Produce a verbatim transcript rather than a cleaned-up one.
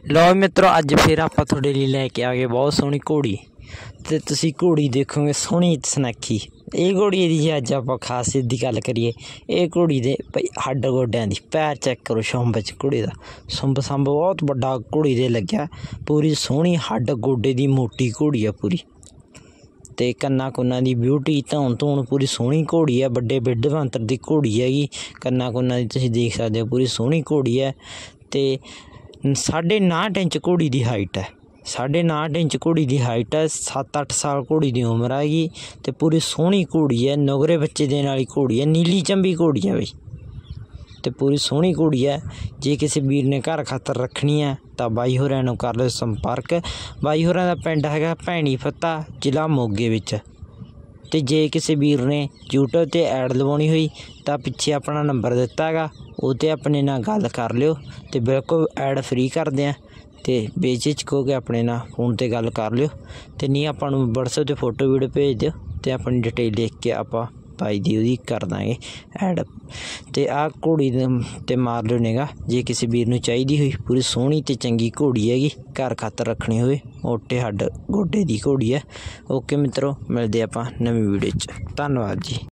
लो मित्रों अज फिर आप थोड़े लिए लैके आ गए बहुत सोहनी घोड़ी। तो तुसी घोड़ी देखोगे सोहनी सनैखी। ये घोड़ी दी अज आप खासियत की गल करिए, ये घोड़ी दे भाई हड्ड गोड्या दी पैर चेक करो, शुंभ च घोड़ी का शुंभ संभ बहुत बड़ा घोड़ी दे लग्या। पूरी सोहनी हड्ड गोडे की मोटी घोड़ी है पूरी। ते कन्ना कुन्ना दी ब्यूटी धौन धून पूरी सोहनी घोड़ी है। बड़े बिड बंतर की घोड़ी हैगी। कन्ना कुन्ना दी तुसीं देख सकते हो पूरी सोहनी घोड़ी है। ते साढ़े नाहठ इंच घोड़ी की हाइट है। साढ़े नाहठ इंच घोड़ी की हाइट है। सत्त अठ साल घोड़ी की उम्र हैगी। तो पूरी सोहनी घोड़ी है, नुगरे बच्चे देने वाली घोड़ी है, नीली चंबी घोड़ी है बई। तो पूरी सोहनी घोड़ी है। जे किसी वीर ने घर खातर रखनी है तो बाई होरां नाल कर लो संपर्क। बाई होरां दा पिंड हैगा भैणी फत्ता, जिला मोगे विच। तो जे किसी वीर ने यूट्यूब ते ऐड लवाउणी हुई तो पिछे अपना नंबर दिता है, वो ते अपने नाल गल कर लियो। तो बिल्कुल ऐड फ्री करदे आ। तो बेझिझक हो के अपने ना फोन ते गल कर लियो। तो नहीं आपां नूं व्हाट्सएप ते फोटो वीडियो भेज दिओ तो अपनी डिटेल लिख के आपां पाई दी उहदी कर दांगे ऐड। तो आ घोड़ी ते मार लियो निगाह जे किसी वीर नूं चाहीदी हुई। पूरी सोहनी ते चंगी घोड़ी हैगी, घर खातर रखनी होवे। मोटे हड्ड गोडे दी घोड़ी है। ओके मित्रों, मिलदे आपां नवीं वीडियो च। धन्नवाद जी।